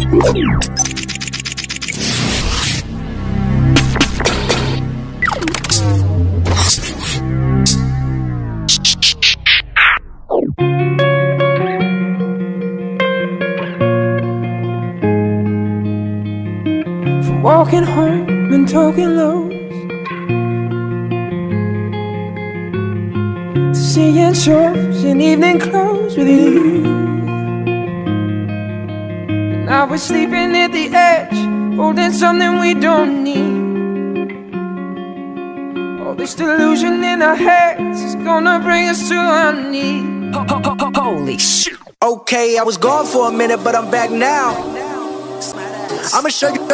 From walking home and talking lows, to seeing shows in evening clothes with you. And now we're sleeping at the edge, holding something we don't need. All this delusion in our heads is gonna bring us to our knees. Holy shit. Okay, I was gone for a minute, but I'm back now. I'ma show you,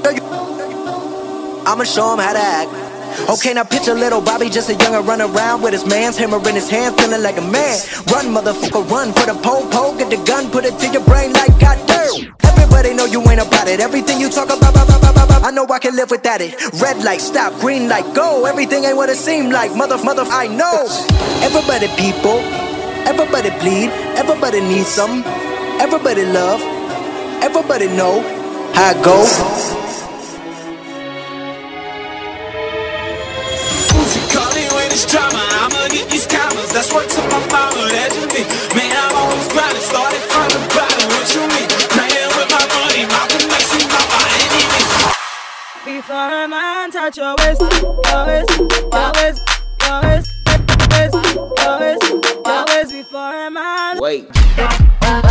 I'ma show him how to act. Okay, now picture little Bobby, just a youngin' run around with his man's hammer in his hand, feeling like a man. Run, motherfucker, run for the pole, get the gun, put it to your brain like goddamn. Everybody know you ain't about it. Everything you talk about, I know I can live without it. Red light, stop, green light, go. Everything ain't what it seem like, mother, I know. Everybody people, everybody bleed, everybody needs something. Everybody love, everybody know how it goes. Drama, I'ma get these commas. That's what to my mama, legend me. Man, I'm always grinding, started from the bottom. What you mean? Playing with my money, my connection, my enemy. Before a man touch your waist, your waist, your waist, your waist, your waist, your waist, your waist. Before a man Wait.